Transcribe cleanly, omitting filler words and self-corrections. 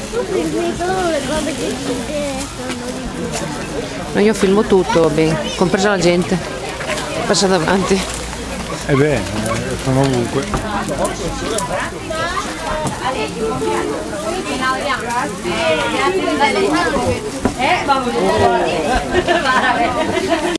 Tu filmi solo le cose che ti interessano di più. No, io filmo tutto, bene, compresa la gente. Passa davanti. E beh, sono ovunque. Grazie.